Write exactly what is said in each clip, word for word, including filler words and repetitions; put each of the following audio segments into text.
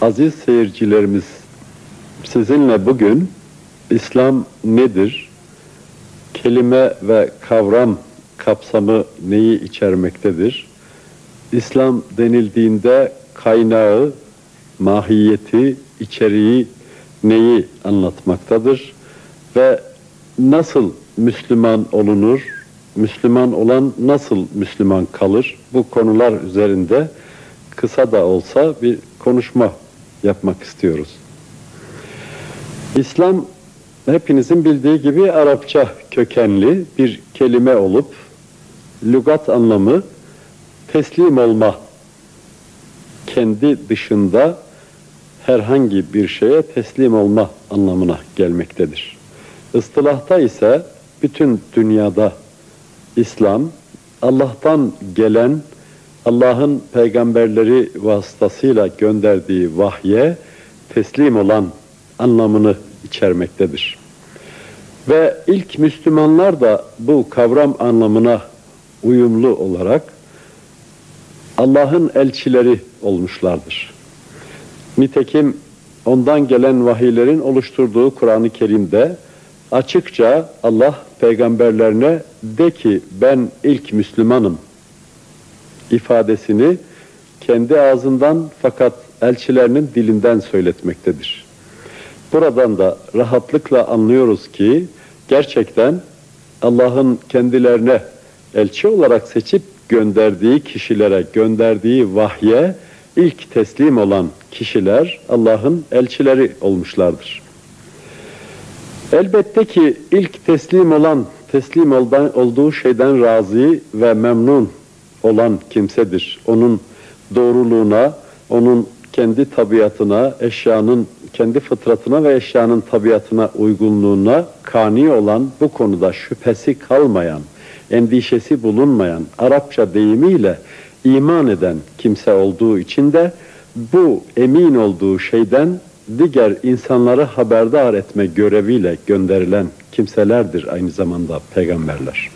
Aziz seyircilerimiz, sizinle bugün İslam nedir, kelime ve kavram kapsamı neyi içermektedir, İslam denildiğinde kaynağı, mahiyeti, içeriği neyi anlatmaktadır ve nasıl Müslüman olunur, Müslüman olan nasıl Müslüman kalır, bu konular üzerinde kısa da olsa bir konuşma yapmak istiyoruz. İslam, hepinizin bildiği gibi Arapça kökenli bir kelime olup, lügat anlamı teslim olma, kendi dışında herhangi bir şeye teslim olma anlamına gelmektedir. Istilahta ise bütün dünyada İslam, Allah'tan gelen, Allah'ın peygamberleri vasıtasıyla gönderdiği vahye teslim olan anlamını içermektedir. Ve ilk Müslümanlar da bu kavram anlamına uyumlu olarak Allah'ın elçileri olmuşlardır. Nitekim ondan gelen vahiylerin oluşturduğu Kur'an-ı Kerim'de açıkça Allah peygamberlerine de ki ben ilk Müslümanım ifadesini kendi ağzından fakat elçilerinin dilinden söyletmektedir. Buradan da rahatlıkla anlıyoruz ki gerçekten Allah'ın kendilerine elçi olarak seçip gönderdiği kişilere, gönderdiği vahye ilk teslim olan kişiler Allah'ın elçileri olmuşlardır. Elbette ki ilk teslim olan, teslim olduğu şeyden razı ve memnun olan kimsedir. Onun doğruluğuna, onun kendi tabiatına, eşyanın kendi fıtratına ve eşyanın tabiatına uygunluğuna kani olan, bu konuda şüphesi kalmayan, endişesi bulunmayan, Arapça deyimiyle iman eden kimse olduğu için de bu emin olduğu şeyden diğer insanları haberdar etme göreviyle gönderilen kimselerdir aynı zamanda peygamberler.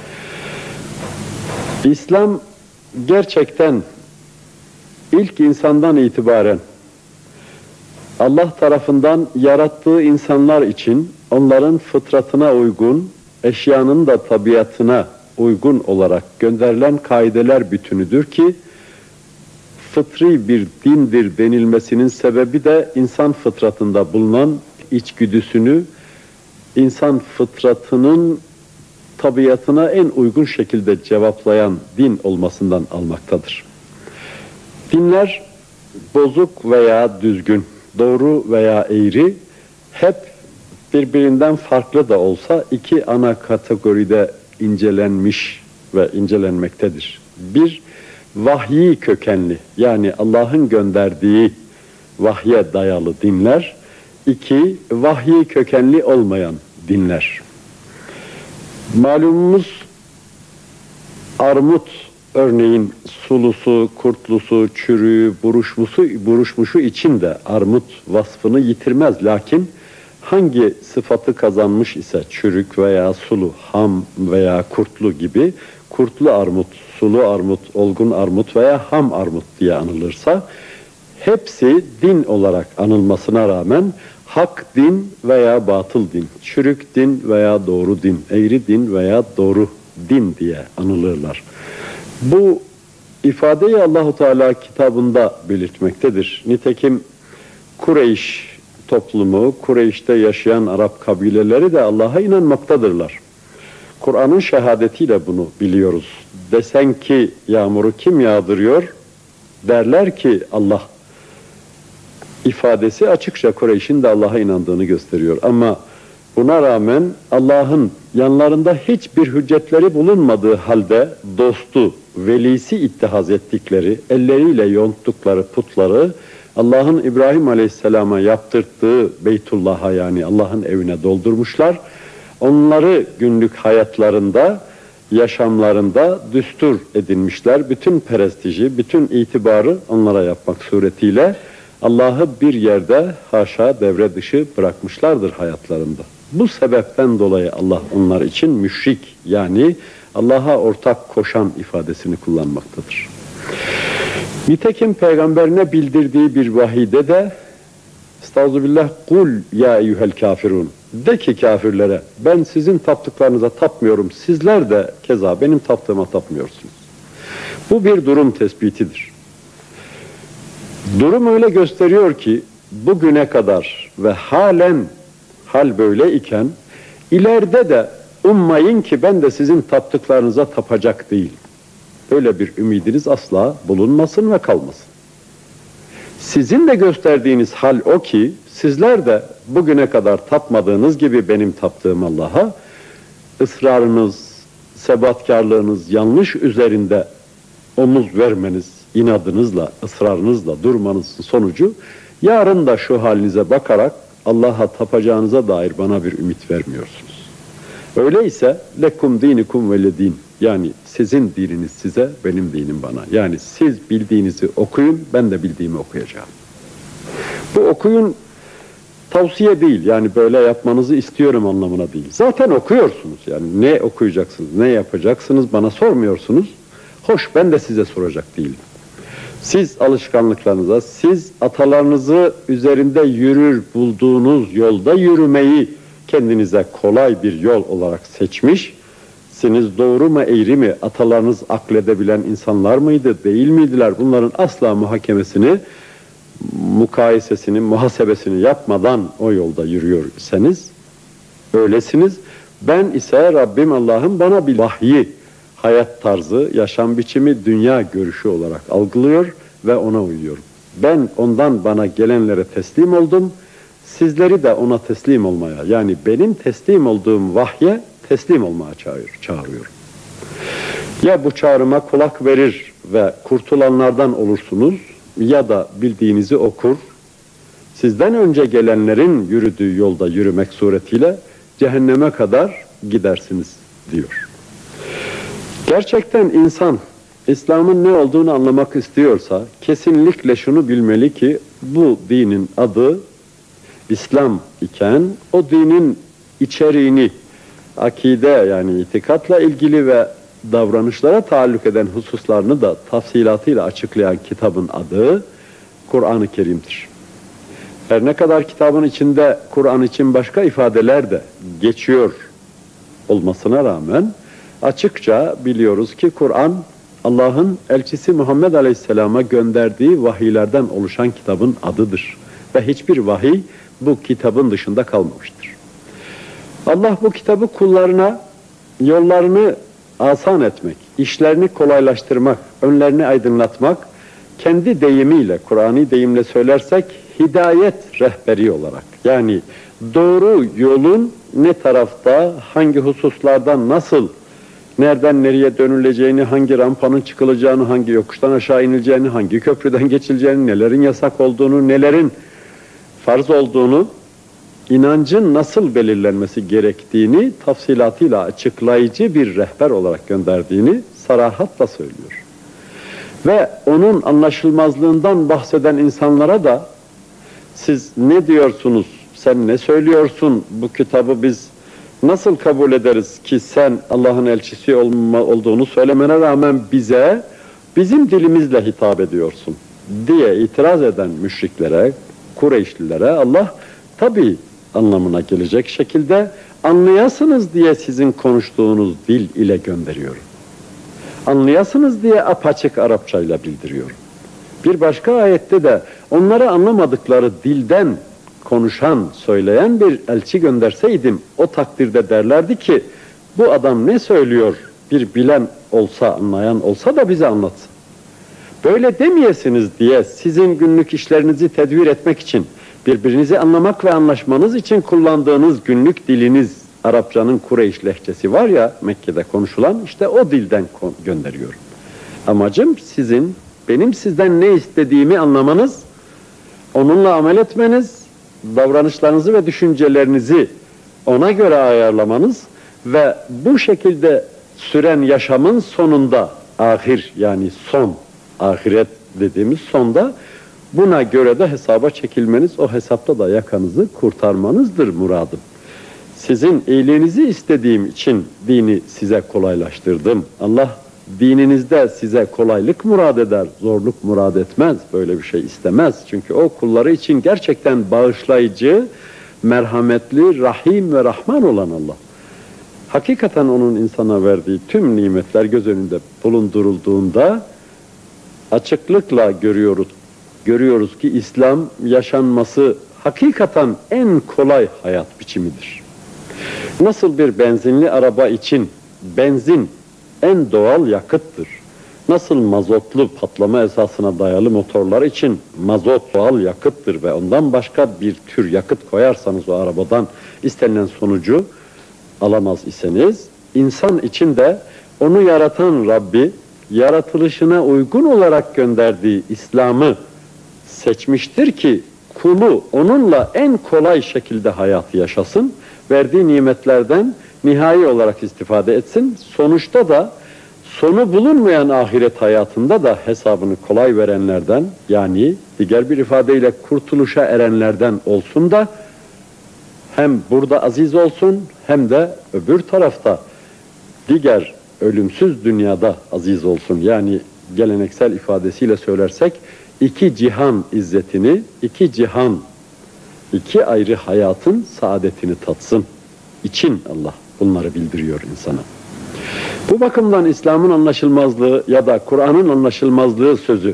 İslam gerçekten ilk insandan itibaren Allah tarafından yarattığı insanlar için onların fıtratına uygun, eşyanın da tabiatına uygun olarak gönderilen kaideler bütünüdür ki fıtri bir dindir denilmesinin sebebi de insan fıtratında bulunan içgüdüsünü insan fıtratının tabiatına en uygun şekilde cevaplayan din olmasından almaktadır. Dinler bozuk veya düzgün, doğru veya eğri hep birbirinden farklı da olsa iki ana kategoride incelenmiş ve incelenmektedir. Bir, vahyi kökenli, yani Allah'ın gönderdiği vahye dayalı dinler. İki, vahyi kökenli olmayan dinler. Malumumuz armut örneğin sulusu, kurtlusu, çürüğü, buruşmuşu, buruşmuşu için de armut vasfını yitirmez. Lakin hangi sıfatı kazanmış ise çürük veya sulu, ham veya kurtlu gibi, kurtlu armut, sulu armut, olgun armut veya ham armut diye anılırsa, hepsi din olarak anılmasına rağmen hak din veya batıl din, çürük din veya doğru din, eğri din veya doğru din diye anılırlar. Bu ifadeyi Allahu Teala kitabında belirtmektedir. Nitekim Kureyş toplumu, Kureyş'te yaşayan Arap kabileleri de Allah'a inanmaktadırlar. Kur'an'ın şehadetiyle bunu biliyoruz. Desen ki yağmuru kim yağdırıyor? Derler ki Allah. İfadesi açıkça Kureyş'in de Allah'a inandığını gösteriyor. Ama buna rağmen Allah'ın yanlarında hiçbir hüccetleri bulunmadığı halde dostu, velisi ittihaz ettikleri, elleriyle yonttukları putları Allah'ın İbrahim Aleyhisselam'a yaptırttığı Beytullah'a, yani Allah'ın evine doldurmuşlar. Onları günlük hayatlarında, yaşamlarında düstur edinmişler. Bütün prestiji, bütün itibarı onlara yapmak suretiyle Allah'ı bir yerde haşa devre dışı bırakmışlardır hayatlarında. Bu sebepten dolayı Allah onlar için müşrik, yani Allah'a ortak koşan ifadesini kullanmaktadır. Nitekim peygamberine bildirdiği bir vahide de Estağfirullah, kul ya eyyuhel kafirun, de ki kafirlere, ben sizin taptıklarınıza tapmıyorum, sizler de keza benim taptığıma tapmıyorsunuz. Bu bir durum tespitidir. Durum öyle gösteriyor ki bugüne kadar ve halen hal böyle iken ileride de ummayın ki ben de sizin taptıklarınıza tapacak değil. Öyle bir ümidiniz asla bulunmasın ve kalmasın. Sizin de gösterdiğiniz hal o ki sizler de bugüne kadar tapmadığınız gibi benim taptığım Allah'a ısrarınız, sebatkarlığınız yanlış üzerinde omuz vermeniz, inadınızla, ısrarınızla durmanızın sonucu yarın da şu halinize bakarak Allah'a tapacağınıza dair bana bir ümit vermiyorsunuz. Öyleyse lekum dinikum veledin, yani sizin dininiz size, benim dinim bana. Yani siz bildiğinizi okuyun, ben de bildiğimi okuyacağım. Bu okuyun tavsiye değil, yani böyle yapmanızı istiyorum anlamına değil. Zaten okuyorsunuz, yani ne okuyacaksınız, ne yapacaksınız bana sormuyorsunuz. Hoş, ben de size soracak değilim. Siz alışkanlıklarınıza, siz atalarınızı üzerinde yürür bulduğunuz yolda yürümeyi kendinize kolay bir yol olarak seçmişsiniz. Doğru mu, eğri mi, atalarınız akledebilen insanlar mıydı, değil miydiler? Bunların asla muhakemesini, mukayesesini, muhasebesini yapmadan o yolda yürüyorsanız öylesiniz. Ben ise Rabbim Allah'ın bana bir vahyi, hayat tarzı, yaşam biçimi, dünya görüşü olarak algılıyor ve ona uyuyorum. Ben ondan bana gelenlere teslim oldum. Sizleri de ona teslim olmaya, yani benim teslim olduğum vahye teslim olmaya çağırıyorum. Ya bu çağrıma kulak verir ve kurtulanlardan olursunuz, ya da bildiğinizi okur, sizden önce gelenlerin yürüdüğü yolda yürümek suretiyle cehenneme kadar gidersiniz diyor. Gerçekten insan İslam'ın ne olduğunu anlamak istiyorsa kesinlikle şunu bilmeli ki bu dinin adı İslam iken o dinin içeriğini, akide yani itikatla ilgili ve davranışlara taalluk eden hususlarını da tafsilatıyla açıklayan kitabın adı Kur'an-ı Kerim'dir. Her ne kadar kitabın içinde Kur'an için başka ifadeler de geçiyor olmasına rağmen açıkça biliyoruz ki Kur'an Allah'ın elçisi Muhammed Aleyhisselam'a gönderdiği vahiylerden oluşan kitabın adıdır. Ve hiçbir vahiy bu kitabın dışında kalmamıştır. Allah bu kitabı kullarına yollarını asan etmek, işlerini kolaylaştırmak, önlerini aydınlatmak, kendi deyimiyle, Kur'an'ı deyimle söylersek hidayet rehberi olarak, yani doğru yolun ne tarafta, hangi hususlardan nasıl, nereden nereye dönüleceğini, hangi rampanın çıkılacağını, hangi yokuştan aşağı inileceğini, hangi köprüden geçileceğini, nelerin yasak olduğunu, nelerin farz olduğunu, inancın nasıl belirlenmesi gerektiğini tafsilatıyla açıklayıcı bir rehber olarak gönderdiğini sarahatla söylüyor. Ve onun anlaşılmazlığından bahseden insanlara da siz ne diyorsunuz, sen ne söylüyorsun, bu kitabı biz nasıl kabul ederiz ki sen Allah'ın elçisi olma, olduğunu söylemene rağmen bize bizim dilimizle hitap ediyorsun diye itiraz eden müşriklere, Kureyşlilere Allah tabii anlamına gelecek şekilde anlayasınız diye sizin konuştuğunuz dil ile gönderiyorum. Anlayasınız diye apaçık Arapçayla bildiriyorum. Bir başka ayette de onları anlamadıkları dilden konuşan, söyleyen bir elçi gönderseydim o takdirde derlerdi ki bu adam ne söylüyor, bir bilen olsa, anlayan olsa da bize anlatsın. Böyle demeyesiniz diye sizin günlük işlerinizi tedbir etmek için, birbirinizi anlamak ve anlaşmanız için kullandığınız günlük diliniz, Arapçanın Kureyş lehçesi var ya Mekke'de konuşulan, işte o dilden gönderiyorum. Amacım sizin, benim sizden ne istediğimi anlamanız, onunla amel etmeniz, davranışlarınızı ve düşüncelerinizi ona göre ayarlamanız ve bu şekilde süren yaşamın sonunda, ahir yani son, ahiret dediğimiz sonda buna göre de hesaba çekilmeniz, o hesapta da yakanızı kurtarmanızdır muradım. Sizin iyiliğinizi istediğim için dini size kolaylaştırdım. Allah dininizde size kolaylık murad eder, zorluk murad etmez, böyle bir şey istemez. Çünkü o kulları için gerçekten bağışlayıcı, merhametli, rahim ve rahman olan Allah. Hakikaten onun insana verdiği tüm nimetler göz önünde bulundurulduğunda açıklıkla görüyoruz. Görüyoruz ki İslam yaşanması hakikaten en kolay hayat biçimidir. Nasıl bir benzinli araba için benzin en doğal yakıttır. Nasıl mazotlu patlama esasına dayalı motorlar için mazot doğal yakıttır ve ondan başka bir tür yakıt koyarsanız o arabadan istenilen sonucu alamaz iseniz, insan için de onu yaratan Rabbi yaratılışına uygun olarak gönderdiği İslam'ı seçmiştir ki kulu onunla en kolay şekilde hayatı yaşasın, verdiği nimetlerden nihai olarak istifade etsin. Sonuçta da sonu bulunmayan ahiret hayatında da hesabını kolay verenlerden, yani diğer bir ifadeyle kurtuluşa erenlerden olsun da hem burada aziz olsun hem de öbür tarafta diğer ölümsüz dünyada aziz olsun. Yani geleneksel ifadesiyle söylersek iki cihan izzetini, iki cihan, iki ayrı hayatın saadetini tatsın için Allah bunları bildiriyor insana. Bu bakımdan İslam'ın anlaşılmazlığı ya da Kur'an'ın anlaşılmazlığı sözü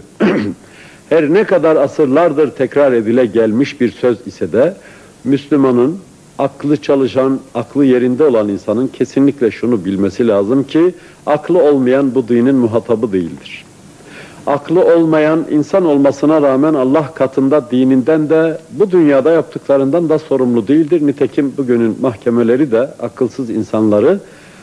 her ne kadar asırlardır tekrar edile gelmiş bir söz ise de Müslümanın, aklı çalışan, aklı yerinde olan insanın kesinlikle şunu bilmesi lazım ki aklı olmayan bu dinin muhatabı değildir. Aklı olmayan insan olmasına rağmen Allah katında dininden de bu dünyada yaptıklarından da sorumlu değildir. Nitekim bugünün mahkemeleri de akılsız insanları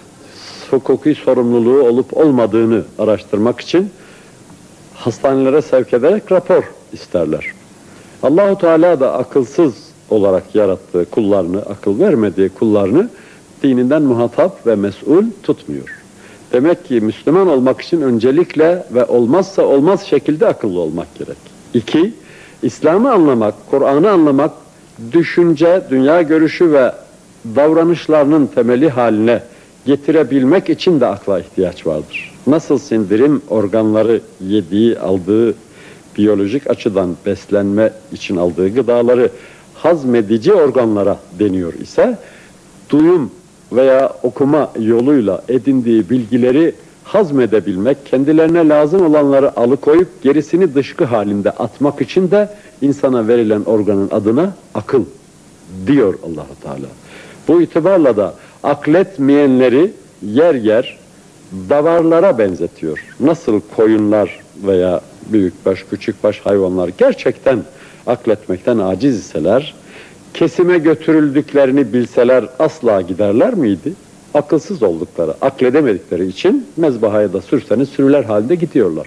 hukuki sorumluluğu olup olmadığını araştırmak için hastanelere sevk ederek rapor isterler. Allahu Teala da akılsız olarak yarattığı kullarını, akıl vermediği kullarını dininden muhatap ve mesul tutmuyor. Demek ki Müslüman olmak için öncelikle ve olmazsa olmaz şekilde akıllı olmak gerek. İki, İslam'ı anlamak, Kur'an'ı anlamak, düşünce, dünya görüşü ve davranışlarının temeli haline getirebilmek için de akla ihtiyaç vardır. Nasıl sindirim organları yediği, aldığı, biyolojik açıdan beslenme için aldığı gıdaları hazmedici organlara deniyor ise, duyum veya okuma yoluyla edindiği bilgileri hazmedebilmek, kendilerine lazım olanları alıkoyup gerisini dışkı halinde atmak için de insana verilen organın adına akıl diyor Allah-u Teala. Bu itibarla da akletmeyenleri yer yer davarlara benzetiyor. Nasıl koyunlar veya büyükbaş, küçükbaş hayvanlar gerçekten akletmekten aciz iseler, kesime götürüldüklerini bilseler asla giderler miydi? Akılsız oldukları, akledemedikleri için mezbahaya da sürseniz sürüler halinde gidiyorlar.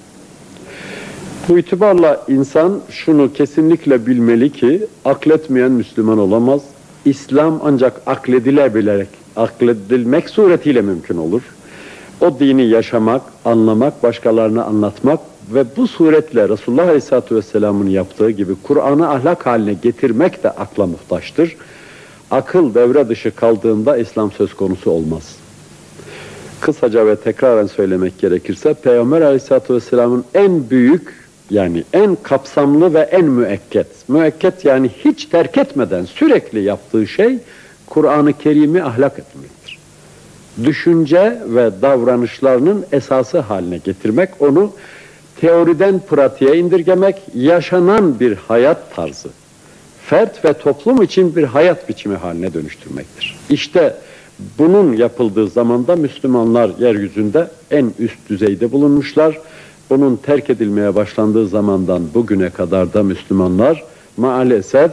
Bu itibarla insan şunu kesinlikle bilmeli ki akletmeyen Müslüman olamaz. İslam ancak akledilebilerek, akledilmek suretiyle mümkün olur. O dini yaşamak, anlamak, başkalarına anlatmak ve bu suretle Resulullah Aleyhisselatü Vesselam'ın yaptığı gibi Kur'an'ı ahlak haline getirmek de akla muhtaçtır. Akıl devre dışı kaldığında İslam söz konusu olmaz. Kısaca ve tekraren söylemek gerekirse Peygamber Aleyhisselatü Vesselam'ın en büyük, yani en kapsamlı ve en müekket, müekket yani hiç terk etmeden sürekli yaptığı şey Kur'an-ı Kerim'i ahlak etmektir. Düşünce ve davranışlarının esası haline getirmek, onu teoriden pratiğe indirgemek, yaşanan bir hayat tarzı, fert ve toplum için bir hayat biçimi haline dönüştürmektir. İşte bunun yapıldığı zamanda Müslümanlar yeryüzünde en üst düzeyde bulunmuşlar. Bunun terk edilmeye başlandığı zamandan bugüne kadar da Müslümanlar maalesef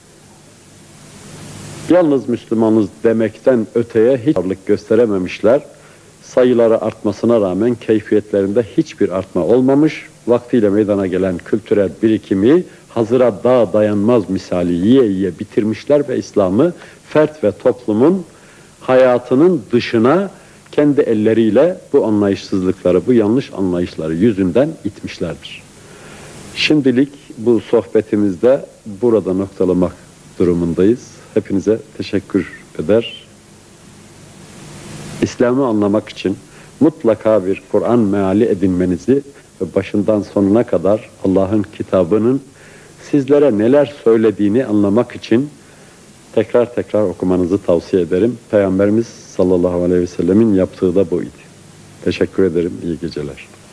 yalnız Müslümanız demekten öteye hiç varlık gösterememişler. Sayıları artmasına rağmen keyfiyetlerinde hiçbir artma olmamış. Vaktiyle meydana gelen kültürel birikimi hazıra dağ dayanmaz misali yiye yiye bitirmişler ve İslam'ı fert ve toplumun hayatının dışına kendi elleriyle bu anlayışsızlıkları, bu yanlış anlayışları yüzünden itmişlerdir. Şimdilik bu sohbetimizde burada noktalamak durumundayız. Hepinize teşekkür eder. İslam'ı anlamak için mutlaka bir Kur'an meali edinmenizi ve başından sonuna kadar Allah'ın kitabının sizlere neler söylediğini anlamak için tekrar tekrar okumanızı tavsiye ederim. Peygamberimiz sallallahu aleyhi ve sellemin yaptığı da buydu. Teşekkür ederim. İyi geceler.